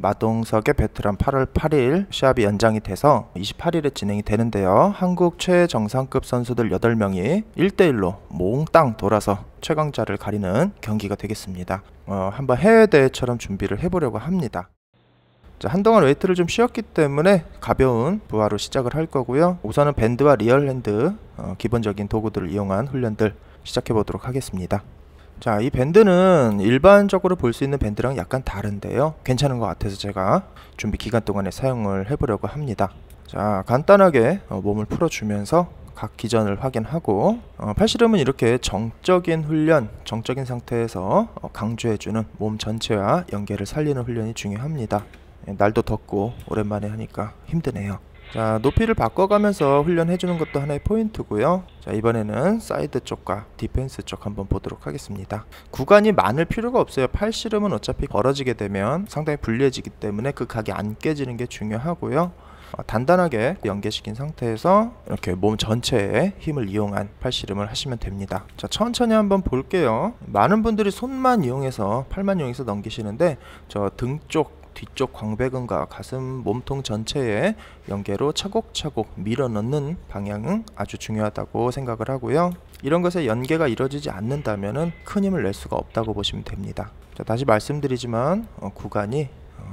마동석의 베테랑 8월 8일 시합이 연장이 돼서 28일에 진행이 되는데요. 한국 최정상급 선수들 8명이 1대1로 몽땅 돌아서 최강자를 가리는 경기가 되겠습니다. 한번 해외대회처럼 준비를 해보려고 합니다. 자, 한동안 웨이트를 좀 쉬었기 때문에 가벼운 부하로 시작을 할 거고요. 우선은 밴드와 리얼핸드 기본적인 도구들을 이용한 훈련들 시작해 보도록 하겠습니다. 자, 이 밴드는 일반적으로 볼 수 있는 밴드랑 약간 다른데요. 괜찮은 것 같아서 제가 준비 기간 동안에 사용을 해보려고 합니다. 자, 간단하게 몸을 풀어주면서 각 기전을 확인하고 팔씨름은 이렇게 정적인 훈련, 정적인 상태에서 강조해주는 몸 전체와 연계를 살리는 훈련이 중요합니다. 날도 덥고 오랜만에 하니까 힘드네요. 자, 높이를 바꿔가면서 훈련해주는 것도 하나의 포인트고요. 자, 이번에는 사이드 쪽과 디펜스 쪽 한번 보도록 하겠습니다. 구간이 많을 필요가 없어요. 팔씨름은 어차피 벌어지게 되면 상당히 불리해지기 때문에 그 각이 안 깨지는 게 중요하고요. 단단하게 연계시킨 상태에서 이렇게 몸 전체에 힘을 이용한 팔씨름을 하시면 됩니다. 자, 천천히 한번 볼게요. 많은 분들이 손만 이용해서, 팔만 이용해서 넘기시는데 저 등 쪽, 뒤쪽 광배근과 가슴 몸통 전체에 연계로 차곡차곡 밀어 넣는 방향은 아주 중요하다고 생각을 하고요. 이런 것에 연계가 이루어지지 않는다면 큰 힘을 낼 수가 없다고 보시면 됩니다. 자, 다시 말씀드리지만 구간이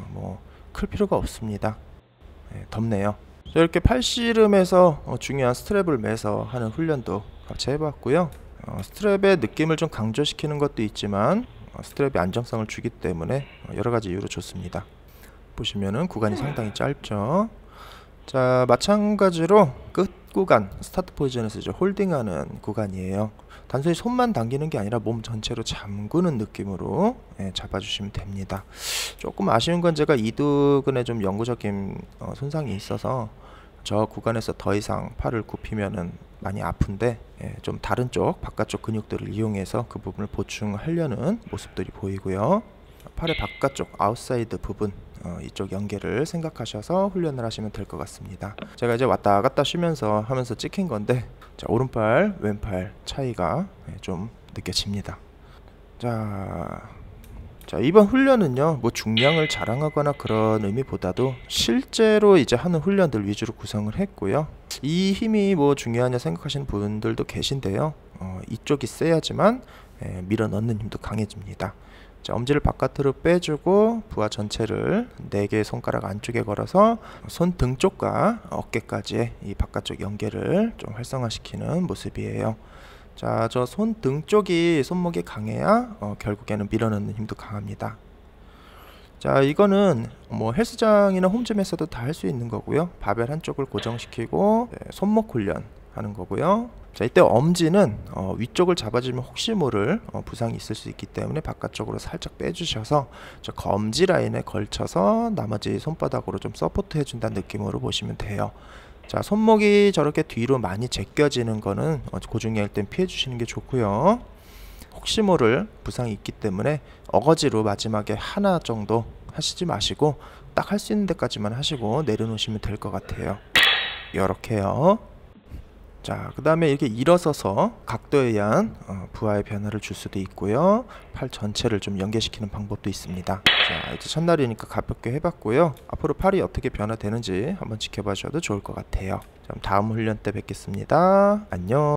클 필요가 없습니다. 덥네요. 자, 이렇게 팔씨름에서 중요한 스트랩을 매서 하는 훈련도 같이 해봤고요. 스트랩의 느낌을 좀 강조시키는 것도 있지만 스트랩이 안정성을 주기 때문에 여러가지 이유로 좋습니다. 보시면은 구간이 상당히 짧죠. 자, 마찬가지로 끝 구간, 스타트 포지션에서 이제 홀딩하는 구간이에요. 단순히 손만 당기는 게 아니라 몸 전체로 잠그는 느낌으로 잡아주시면 됩니다. 조금 아쉬운 건 제가 이두근에 좀 영구적인 손상이 있어서 저 구간에서 더 이상 팔을 굽히면은 많이 아픈데 좀 다른 쪽, 바깥쪽 근육들을 이용해서 그 부분을 보충하려는 모습들이 보이고요. 팔의 바깥쪽, 아웃사이드 부분, 이쪽 연계를 생각하셔서 훈련을 하시면 될 것 같습니다. 제가 이제 왔다 갔다 쉬면서 하면서 찍힌 건데, 자, 오른팔, 왼팔 차이가 좀 느껴집니다. 자, 이번 훈련은요, 중량을 자랑하거나 그런 의미보다도 실제로 이제 하는 훈련들 위주로 구성을 했고요. 이 힘이 중요하냐 생각하시는 분들도 계신데요. 이쪽이 세야지만 밀어 넣는 힘도 강해집니다. 자, 엄지를 바깥으로 빼주고 부하 전체를 4개의 손가락 안쪽에 걸어서 손 등 쪽과 어깨까지의 이 바깥쪽 연계를 좀 활성화시키는 모습이에요. 자, 저 손 등 쪽이 손목이 강해야 결국에는 밀어넣는 힘도 강합니다. 자, 이거는 헬스장이나 홈짐에서도 다 할 수 있는 거고요. 바벨 한쪽을 고정시키고 손목 훈련 하는 거고요. 자, 이때 엄지는 위쪽을 잡아주면 혹시 모를 부상이 있을 수 있기 때문에 바깥쪽으로 살짝 빼주셔서 저 검지 라인에 걸쳐서 나머지 손바닥으로 좀 서포트 해준다는 느낌으로 보시면 돼요. 자, 손목이 저렇게 뒤로 많이 제껴지는 거는 고중량 할 땐 피해 주시는 게 좋고요. 혹시 모를 부상이 있기 때문에 어거지로 마지막에 하나 정도 하시지 마시고 딱 할 수 있는 데까지만 하시고 내려놓으시면 될 것 같아요. 이렇게요. 자, 그 다음에 이렇게 일어서서 각도에 의한 부하의 변화를 줄 수도 있고요. 팔 전체를 좀 연계시키는 방법도 있습니다. 자, 이제 첫날이니까 가볍게 해봤고요. 앞으로 팔이 어떻게 변화되는지 한번 지켜봐 주셔도 좋을 것 같아요. 그럼 다음 훈련 때 뵙겠습니다. 안녕.